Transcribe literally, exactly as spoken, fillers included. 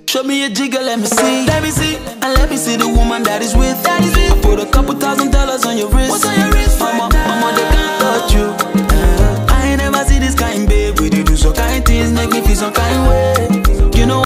Show me a jigger, let me see. Let me see. And let me see the woman that is with. That is with. I put a couple thousand dollars on your wrist. What's on your wrist?